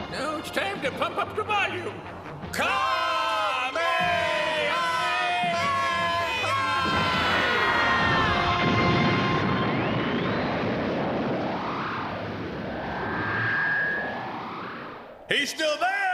Now it's time to pump up the volume. Kamehameha! He's still there!